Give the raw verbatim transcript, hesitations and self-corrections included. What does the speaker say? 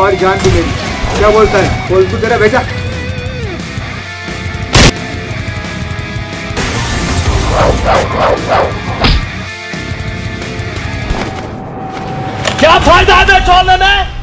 तुम्हारी जान भी मेरी। क्या बोलता है? बोल तू, तेरा बेटा। क्या फायदा है छोड़ने में?